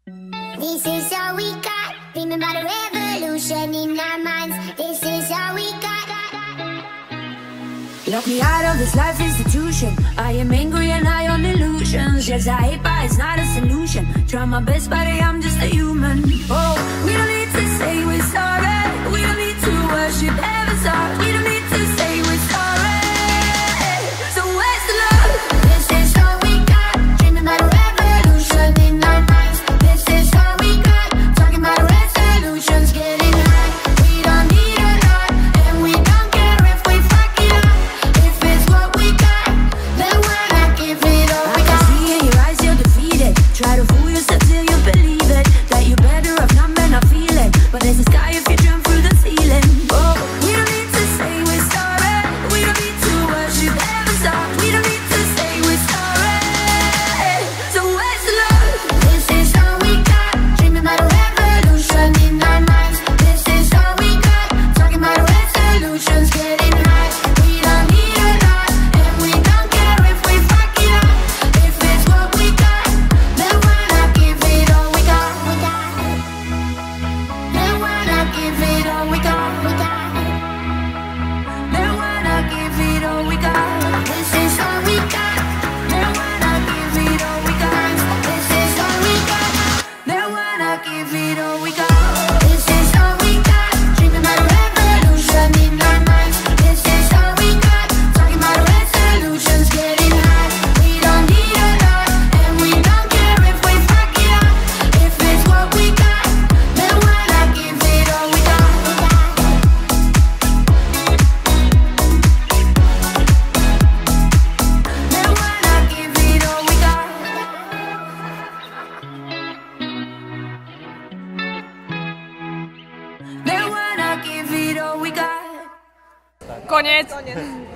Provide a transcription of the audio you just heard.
This is all we got. Remember the revolution in our minds. This is all we got. Lock me out of this life institution. I am angry and high on illusions. Yes, I hate, but it's not a solution. Try my best, but I'm just a human. Oh, we don't need to say we're sorry. We don't need to worship heaven's heart. We don't need to say we're sorry. So where's the love? This is all we got. Dreaming about a revolution in our minds. This is all we got. Talking about resolutions, getting high. We don't need a lot, and we don't care if we fuck it up. If it's what we got, then why not give it all we got? I see in your eyes you're defeated. Try to fool yourself till you believe it. That you're better off not men not feeling. But there's a sky if you jump through the ceiling. Oh, we don't need to say we're sorry. We don't need to worship heaven's heart. We don't need to say we're sorry. So where's the love? This is all we got. Dreaming about a revolution in our minds. This is all we got. Talking about resolutions, getting high. We don't need a lot, and we don't care if we fuck it up. If it's what we got, then why not give it all we got? Then why not give it all we got? Then why not give it all we got? This is all we got. Then why not give it all we got? This is all we got. Then why not give it all we got? This is all we got. Dreaming about a revolution in our minds. This is all we got. Talking about resolutions, getting high. We don't need a lot, and we don't care if we fuck it up. If it's what we got, then why not give it all we got? Then why not give it all we got? Then why not give it all we got? Koniec.